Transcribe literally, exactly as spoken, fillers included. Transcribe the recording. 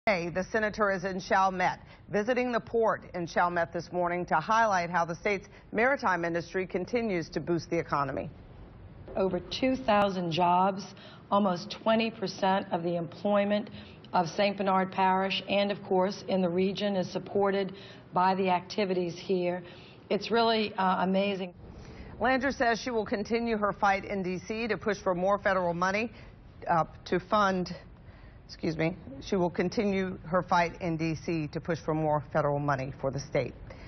The senator is in Chalmette, visiting the port in Chalmette this morning to highlight how the state's maritime industry continues to boost the economy. Over two thousand jobs, almost twenty percent of the employment of Saint Bernard Parish and, of course, in the region is supported by the activities here. It's really uh, amazing. Landrieu says she will continue her fight in D C to push for more federal money uh, to fund Excuse me. She will continue her fight in D C to push for more federal money for the state.